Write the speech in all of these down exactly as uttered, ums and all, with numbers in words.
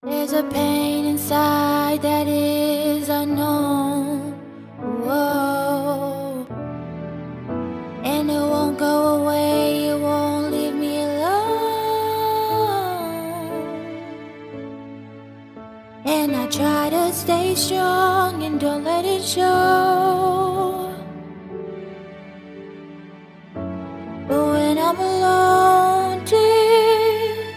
There's a pain inside that is unknown. Whoa. And it won't go away, it won't leave me alone. And I try to stay strong and don't let it show. But when I'm alone, tears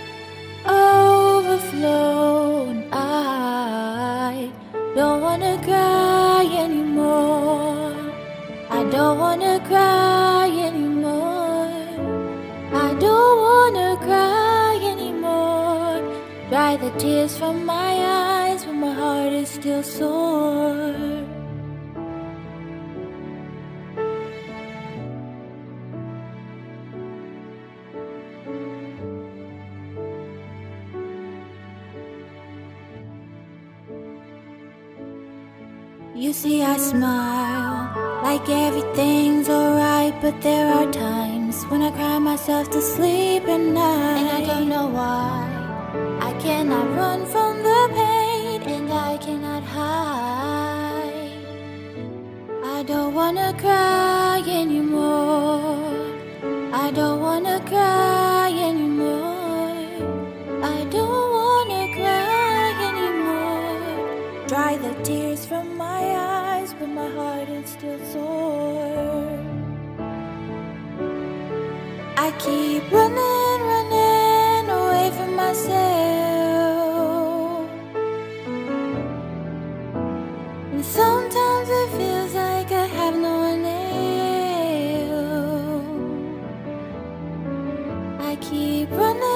overflow, and I don't wanna cry anymore. I don't wanna cry anymore. I don't wanna cry anymore. Dry the tears from my eyes, but my heart is still sore. You see, I smile like everything's alright, but there are times when I cry myself to sleep at night. And I don't know why. I cannot run from the pain, and I cannot hide. I don't wanna cry anymore. I don't wanna cry anymore. I don't wanna cry anymore. Dry the tears from my eyes, but my heart is still sore. I keep running, running away from myself. And sometimes it feels like I have no one else. I keep running.